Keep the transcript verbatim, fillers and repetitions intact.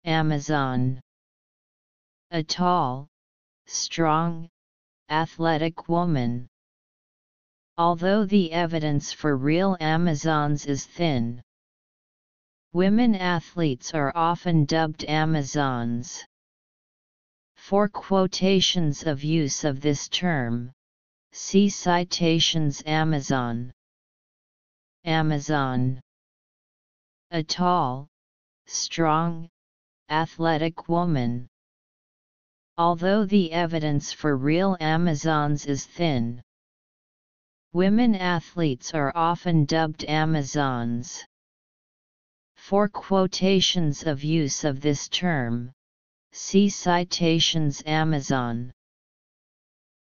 Amazon. A tall, strong, athletic woman. Although the evidence for real Amazons is thin, women athletes are often dubbed Amazons. For quotations of use of this term, see citations Amazon. Amazon. A tall, strong, athletic woman. Although the evidence for real Amazons is thin, women athletes are often dubbed Amazons. For quotations of use of this term, see citations Amazon.